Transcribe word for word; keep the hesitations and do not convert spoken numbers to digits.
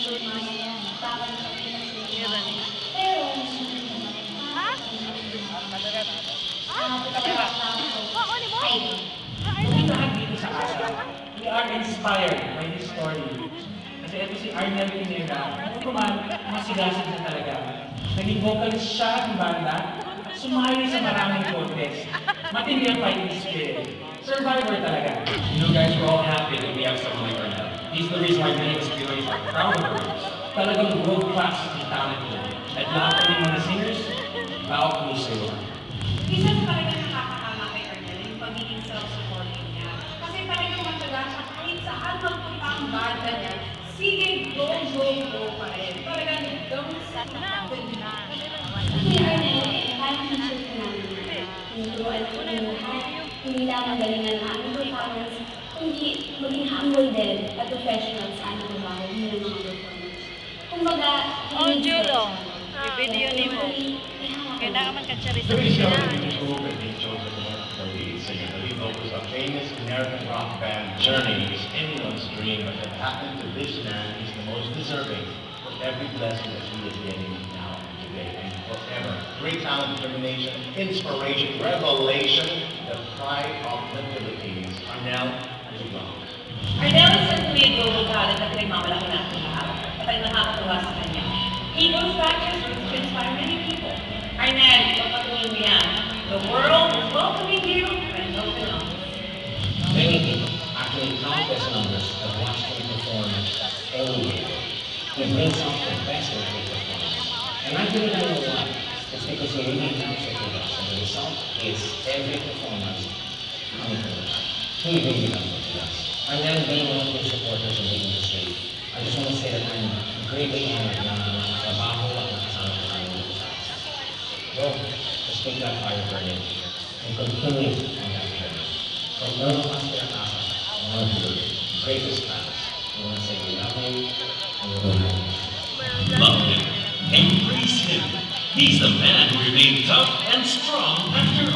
We are inspired by this story. Kasi ito si Arnel Pineda, ano kuman, masigasig na talaga. Naging vocalist siya ng banda, sumali sa maraming contest. Matindi ang fighting spirit. Survivor talaga. You know guys, we're all happy that we have someone like Arnel. He's the reason why many of us feel like we're proud of her. Talagang world-class ang talent niya. At lahat ng mga singers, Bao Puso. Isa talaga nakakakama kay Arnel yung pagiging self-supporting niya. Kasi talagang matyaga siya kahit saan magpunta ang banda niya, sige, go, go, go pa rin. Talagang don't stop na. Si Arnel, eh, parang teacher ko namin na tinuturuan ko ng lahat. Hindi lang magalingan ang aming performance, kundi maging humble din at professional sa aming trabaho bilang mga performance. Kumbaga, Oh, Julo. Yung video ni mo. Kaya naman ka siya rin sa Very video. short in group and being chosen to work for the singer. The lead vocals of famous American rock band Journey is anyone's dream, but what happened to this man is the most deserving of every blessing that he is getting now and today and forever. Great talent, determination, inspiration, revelation, the pride of the Philippines. Arnel Lubang. Arnel is certainly a global talent na pinagmamalaki natin lahat. At ay nakakatuwa sa kanya. He goes back to his roots to inspire many people. Arnel, pagpatuloy mo yan. The world is welcoming you and open arms. Many people, actually countless numbers, have watched him perform all year. He brings out the best in every performance. And I think I know why. It's because he really loves what he does. And the result is every performance coming from him. He really loves what he does. And then being one of the supporters of the industry, I just want to say that I'm greatly honored na nakatrabaho at nakasama ko namin dito sa akin. Go, just keep that fire burning and continue on that journey. From all of us here at ASA, all of you, greatest fans, we want to say we love you and we will have you. Love him. Embrace him. He's the man who remained tough and strong after